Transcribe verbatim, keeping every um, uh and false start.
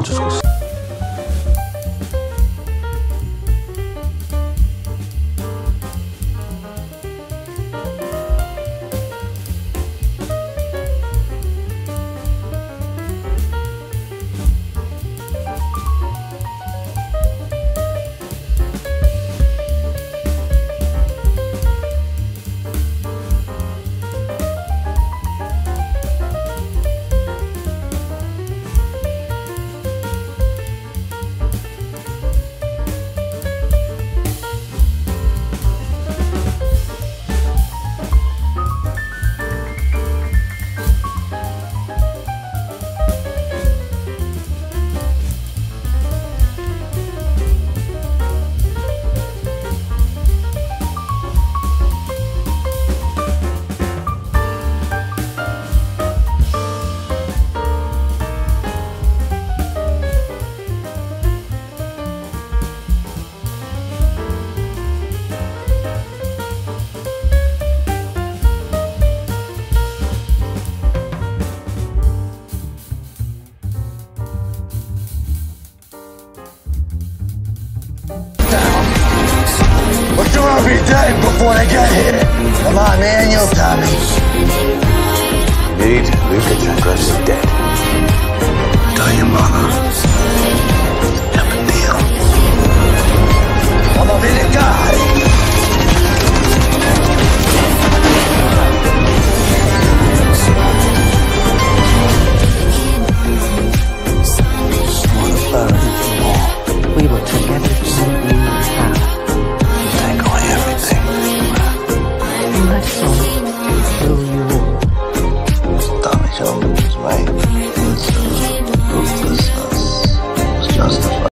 discuss. We're gonna be dead before they get here. Come on, man, you'll tell me. Need Luka is dead. Tell your mother. Have a deal. I'm a really guy. We will take everything we have. Take away everything. My son will you all. Tommy Jones, right? Hopelessness was justified.